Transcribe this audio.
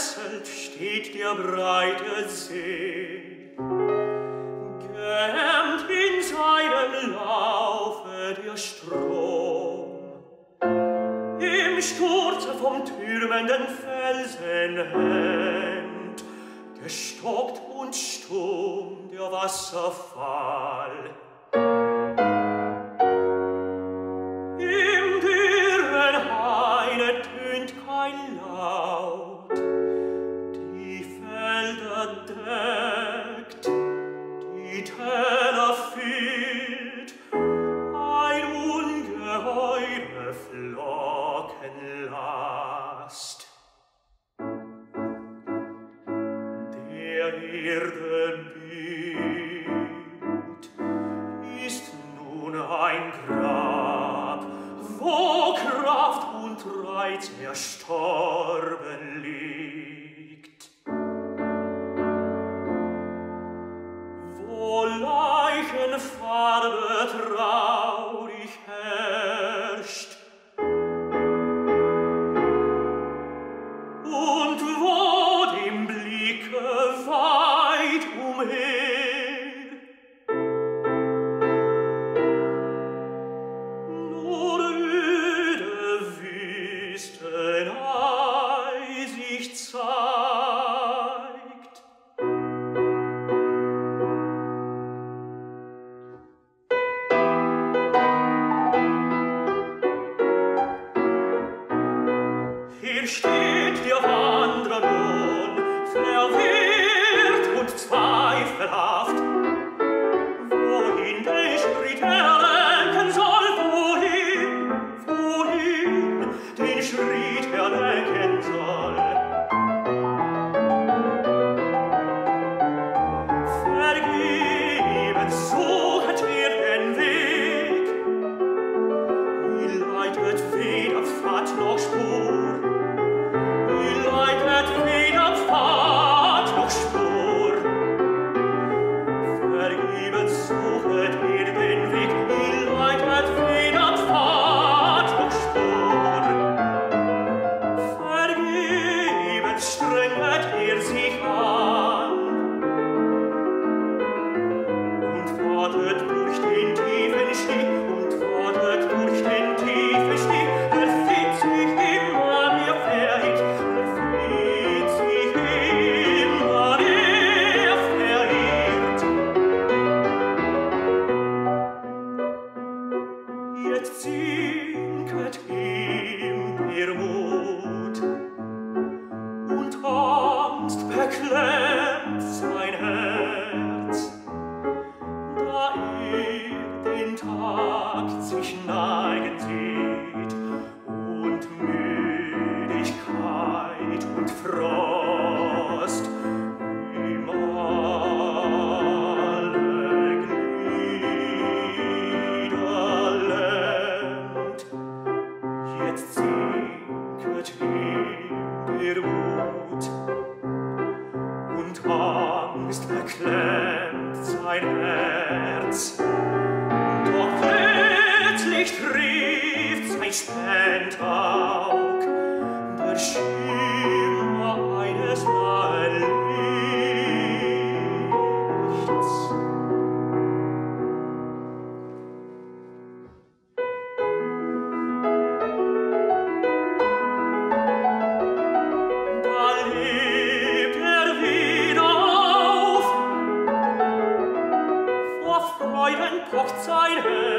entfesselt steht der breite See. Gehemmt in seinem Laufe der Strom, im Sturze vom türmenden Felsen hängt, gestockt und stumm der Wasserfall. Im dürren Haine tönt kein Laut, die Felder deckt, die Täler füllt, ein ungeheure Flockenlast. Der Erde Bild ist nun ein Grab, wo Kraft und Reiz erstorben liegt, wo Leichenfarbe traurig herrscht und wo dem Blicke weit umher nur öde Wüstenei sich zeigt. Hier steht der Wanderer nun, verwirrt und zweifelhaft, wohin den Schritt lenken soll, wohin den Schritt lenken soll. Vergebens sucht den Weg, wie leitet weder Pfad noch Spur, wie leitet weder Pfad noch Spur. Vergebens sucht den Weg, wie leitet weder Pfad noch Spur. Vergebens strenget sich an und wartet durch den tiefen Stich, und wartet durch den tiefen Stich. Er sieht sich immer mehr verirrt, er sieht sich immer mehr verirrt. Jetzt sinket ihm der Mut und Angst beklemmt sein Herz, da den Tag sich neigen sieht und Müdigkeit und Frost ihm alle Glieder lähmt. Jetzt sinket ihm der Mut und Angst beklemmt sein Herz. Doch plötzlich trifft sein Spätaug der Schimmer eines nahen Lichts. Da lebt wieder auf, vor Freuden pocht sein Herz.